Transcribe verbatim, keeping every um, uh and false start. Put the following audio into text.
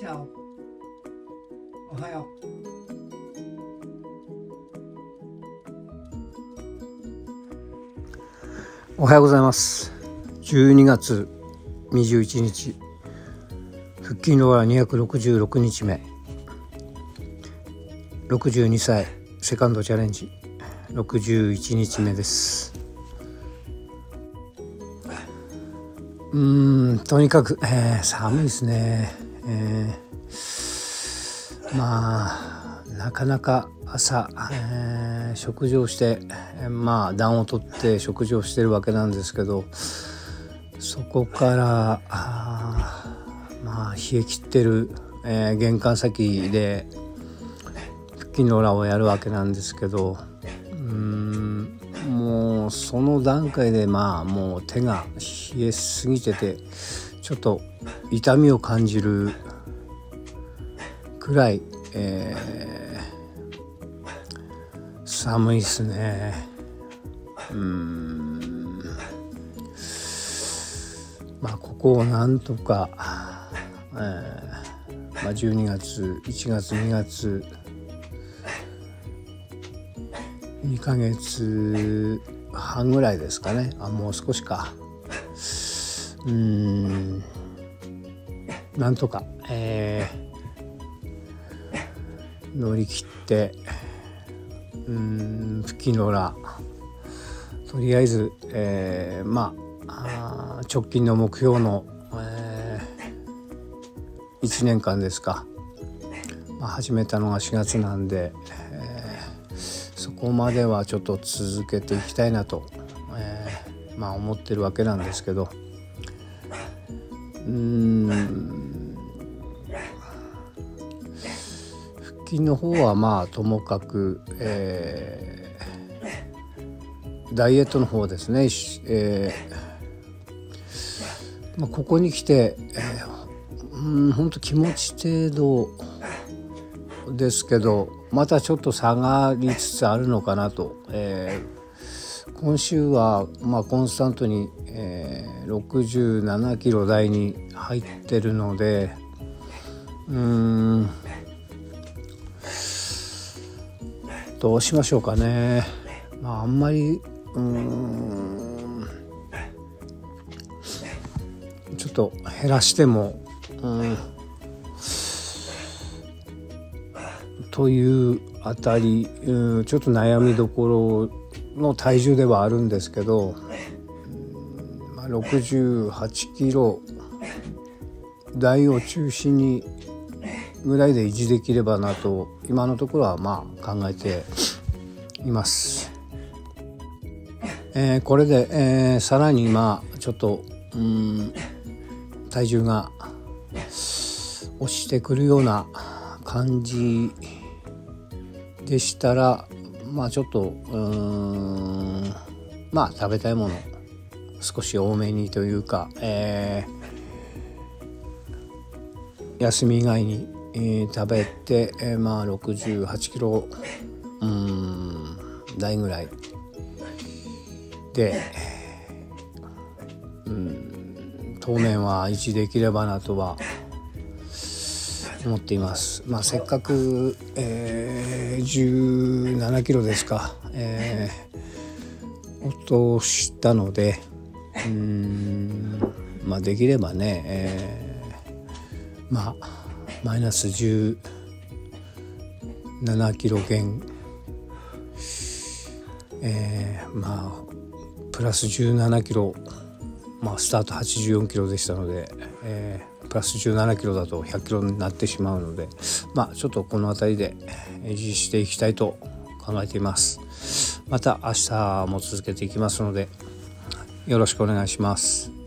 チャオ。おはよう。おはようございます。じゅうにがつにじゅういちにち、腹筋ローラーにひゃくろくじゅうろくにちめ、ろくじゅうにさいセカンドチャレンジろくじゅういちにちめです。うーんとにかく、えー、寒いですね、えー、まあなかなか朝、えー、食事をして、えー、まあ暖をとって食事をしてるわけなんですけど、そこからあまあ冷え切ってる、えー、玄関先で腹筋ローラーをやるわけなんですけど、うーんもうその段階でまあもう手が冷えすぎててちょっと痛みを感じるくらい、えー、寒いですね。うーんまあここをなんとか、えーまあ、じゅうにがついちがつにがつにかげつはんぐらいですかね。あもう少しか。うーんなんとか、えー、乗り切ってうーん腹筋ローラーとりあえず、えー、まあ直近の目標の、えー、いちねんかんですか、まあ、始めたのがしがつなんで、そこまではちょっと続けていきたいなと、えー、まあ思ってるわけなんですけど、うーん腹筋の方はまあともかく、えー、ダイエットの方ですね、えーまあ、ここに来て、えー、うんほんと気持ち程度ですけどまたちょっと下がりつつあるのかなと、えー、今週はまあコンスタントに、えー、ろくじゅうななキロ台に入ってるので、うーんどうしましょうかね。まああんまりうーんちょっと減らしてもうんというあたり、うん、ちょっと悩みどころの体重ではあるんですけど、うんまあ、ろくじゅうはちキロ台を中心にぐらいで維持できればなと今のところはまあ考えています。えー、これで、えー、さらにまあちょっとうん体重が落ちてくるような感じでしたらまあちょっとうーんまあ食べたいもの少し多めにというか、えー、休み以外に、えー、食べて、えー、まあろくじゅうはちキロうーん台ぐらいで、うん当面は維持できればなとは思っています。まあ、せっかく、えー、じゅうななキロですか、えー、落としたのでうーん、まあ、できればね、えー、まあマイナスじゅうななキロ減、えー、まあプラスじゅうななキロ、まあ、スタートはちじゅうよんキロでしたので、えープラスじゅうななキロだとひゃくキロになってしまうので、まあちょっとこの辺りで維持していきたいと考えています。また明日も続けていきますのでよろしくお願いします。